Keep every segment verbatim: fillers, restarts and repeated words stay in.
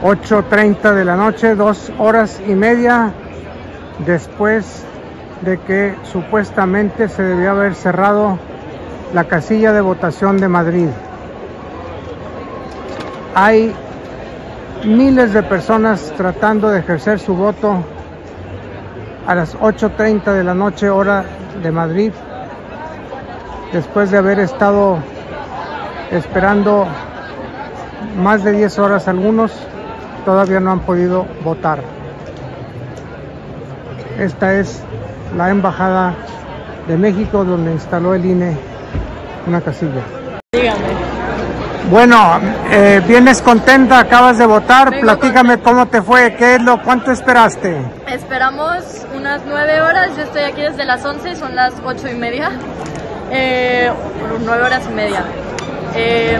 ocho treinta de la noche, dos horas y media después de que supuestamente se debió haber cerrado la casilla de votación de Madrid. Hay miles de personas tratando de ejercer su voto a las ocho treinta de la noche, hora de Madrid, después de haber estado esperando más de diez horas. Algunos todavía no han podido votar. Esta es la Embajada de México, donde instaló el I N E una casilla. Dígame. Bueno, eh, vienes contenta, acabas de votar. Vengo Platícame contenta. cómo te fue, qué es lo, cuánto esperaste. Esperamos unas nueve horas, yo estoy aquí desde las once, son las ocho y media, eh, nueve horas y media. Eh,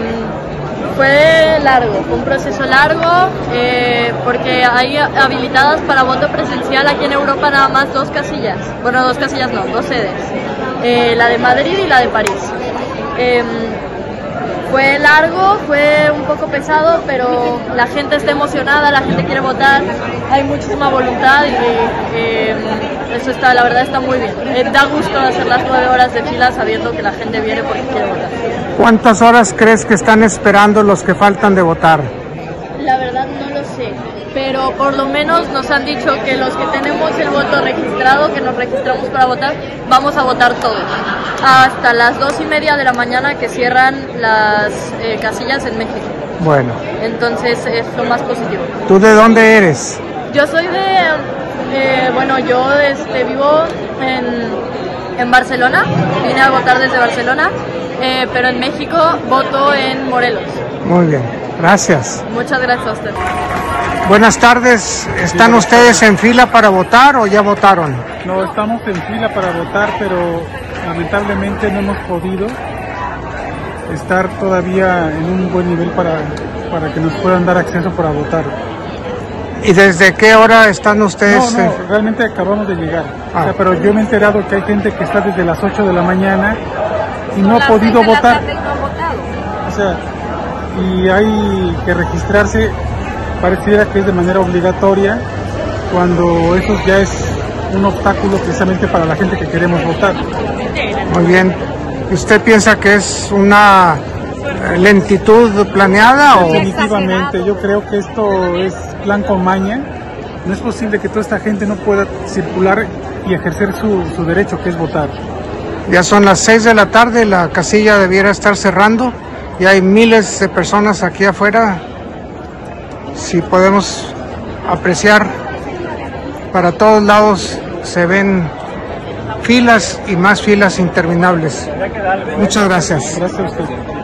fue largo, fue un proceso largo, eh, porque hay habilitadas para voto presencial aquí en Europa nada más dos casillas, bueno, dos casillas no, dos sedes, eh, la de Madrid y la de París. Eh, Fue largo, fue un poco pesado, pero la gente está emocionada, la gente quiere votar, hay muchísima voluntad y eh, eso está, la verdad está muy bien. Eh, da gusto hacer las nueve horas de fila sabiendo que la gente viene porque quiere votar. ¿Cuántas horas crees que están esperando los que faltan de votar? La verdad no lo sé, pero por lo menos nos han dicho que los que tenemos el voto registrado, que nos registramos para votar, vamos a votar todos. Hasta las dos y media de la mañana que cierran las eh, casillas en México. Bueno. Entonces es lo más positivo. ¿Tú de dónde eres? Yo soy de, eh, bueno, yo este, vivo en, en Barcelona, vine a votar desde Barcelona, eh, pero en México voto en Morelos. Muy bien, gracias. Muchas gracias a usted. Buenas tardes, ¿están ustedes en fila para votar o ya votaron? No, estamos en fila para votar, pero lamentablemente no hemos podido estar todavía en un buen nivel para, para que nos puedan dar acceso para votar. ¿Y desde qué hora están ustedes? No, no, realmente acabamos de llegar. Ah. O sea, pero yo me he enterado que hay gente que está desde las ocho de la mañana y no ha podido votar. O sea, y hay que registrarse, pareciera que es de manera obligatoria, cuando eso ya es un obstáculo precisamente para la gente que queremos votar. Muy bien. ¿Usted piensa que es una lentitud planeada o...? Definitivamente, yo creo que esto es plan con maña. No es posible que toda esta gente no pueda circular y ejercer su, su derecho, que es votar. Ya son las seis de la tarde, la casilla debiera estar cerrando y hay miles de personas aquí afuera. Si podemos apreciar, para todos lados se ven filas y más filas interminables. Muchas gracias. Gracias a usted.